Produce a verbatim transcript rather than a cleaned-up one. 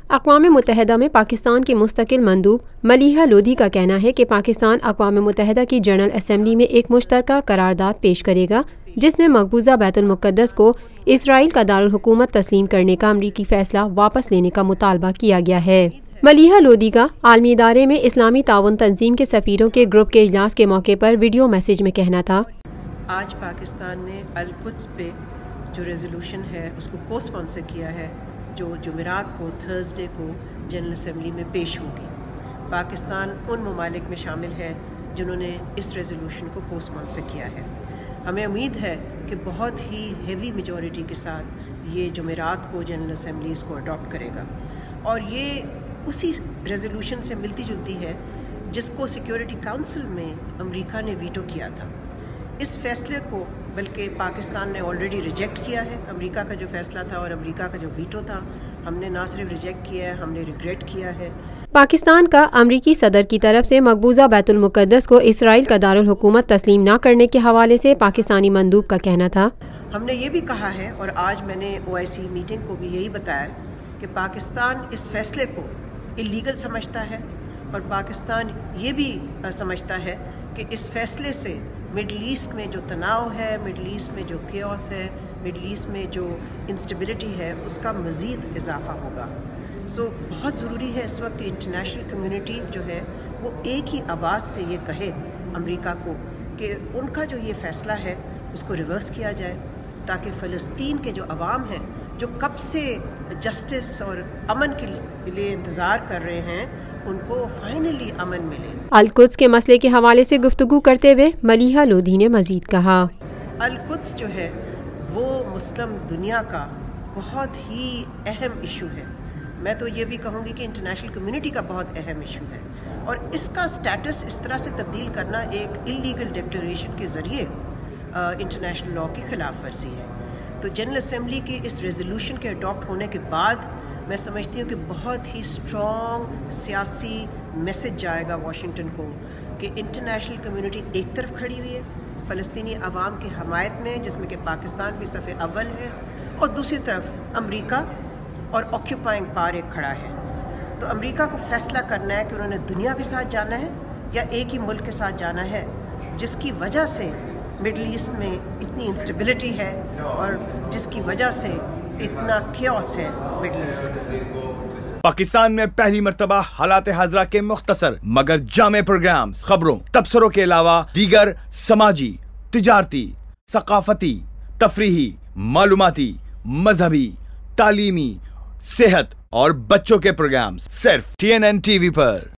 اقوام متحدہ میں پاکستان کی مستقل مندوب ملیحہ لودھی کا کہنا ہے کہ پاکستان اقوام متحدہ کی جنرل اسمبلی میں ایک مشترکہ قرارداد پیش کرے گا جس میں مقبوضہ بیت المقدس کو اسرائیل کا دارالحکومت تسلیم کرنے کا امریکی فیصلہ واپس لینے کا مطالبہ کیا گیا ہے۔ ملیحہ لودھی کا عالمی ادارے میں اسلامی تعاون تنظیم کے سفیروں کے گروپ کے اجلاس کے موقع پر ویڈیو میسیج میں کہنا تھا، آج پاکستان نے القدس پہ جو ریزولوشن ہے اس کو کو اسپانسر کیا ہے جو جمعرات کو تھرسڈے کو جنرل اسمبلی میں پیش ہوگی۔ پاکستان ان ممالک میں شامل ہے جنہوں نے اس ریزولوشن کو کو اسپانسر کیا ہے۔ ہمیں امید ہے کہ بہت ہی ہیوی میجورٹی کے ساتھ یہ جمعرات کو جنرل اسمبلی اس کو اڈاپٹ کرے گا، اور یہ اسی ریزولوشن سے ملتی جلتی ہے جس کو سیکیورٹی کونسل میں امریکہ نے ویٹو کیا تھا۔ اس فیصلے کو بلکہ پاکستان نے آلریڈی ریجیکٹ کیا ہے، امریکہ کا جو فیصلہ تھا اور امریکہ کا جو ویٹو تھا، ہم نے نہ صرف ریجیکٹ کیا ہے، ہم نے ریگریٹ کیا ہے۔ پاکستان کا امریکی صدر کی طرف سے مقبوضہ بیت المقدس کو اسرائیل کا دارالحکومت تسلیم نہ کرنے کے حوالے سے پاکستانی مندوب کا کہنا تھا، ہم نے یہ بھی کہا ہے اور آج میں نے او آئی سی میٹنگ کو بھی یہی بتایا کہ پاکستان اس فیصلے کو اللیگل سمجھتا ہے، اور پاکستان یہ بھی سمجھتا ہے کہ اس فیصلے سے مڈل ایسٹ میں جو تناؤ ہے، مڈل ایسٹ میں جو کیوس ہے، مڈل ایسٹ میں جو انسٹیبلٹی ہے، اس کا مزید اضافہ ہوگا۔ سو بہت ضروری ہے اس وقت کہ انٹرنیشنل کمیونٹی جو ہے وہ ایک ہی آواز سے یہ کہے امریکہ کو کہ ان کا جو یہ فیصلہ ہے اس کو ریورس کیا جائے، تاکہ فلسطین کے جو عوام ہیں جو کب سے جسٹس اور امن کے لیے انتظار کر رہے ہیں، ان کو فائنلی امن ملے۔ القدس کے مسئلے کے حوالے سے گفتگو کرتے ہوئے ملیحہ لودھی نے مزید کہا، القدس جو ہے وہ مسلم دنیا کا بہت ہی اہم ایشو ہے، میں تو یہ بھی کہوں گی کہ انٹرنیشنل کمیونٹی کا بہت اہم ایشو ہے، اور اس کا سٹیٹس اس طرح سے تبدیل کرنا ایک اللیگل ڈکلیریشن کے ذریعے انٹرنیشنل لاء کی خلاف ورزی ہے۔ تو جنرل اسمبلی کے اس ریزولوشن کے اڈاپٹ ہونے کے بعد میں سمجھتی ہوں کہ بہت ہی اسٹرانگ سیاسی میسج جائے گا واشنگٹن کو کہ انٹرنیشنل کمیونٹی ایک طرف کھڑی ہوئی ہے فلسطینی عوام کی حمایت میں، جس میں کہ پاکستان بھی صف اول ہے، اور دوسری طرف امریکہ اور آکیوپائنگ پاور ایک کھڑا ہے۔ تو امریکہ کو فیصلہ کرنا ہے کہ انہوں نے دنیا کے ساتھ جانا ہے یا ایک ہی ملک کے ساتھ جانا ہے، جس کی وجہ سے مڈل ایسٹ میں اتنی انسٹیبلٹی ہے اور جس کی وجہ سے اتنا کیوس ہے مڈل ایسٹ میں۔ پاکستان میں پہلی مرتبہ حالات حاضرہ کے مختصر مگر جامع پروگرامز، خبروں، تبصروں کے علاوہ دیگر سماجی، تجارتی، ثقافتی، تفریحی، معلوماتی، مذہبی، تعلیمی، صحت اور بچوں کے پروگرامز صرف T N N T V پر۔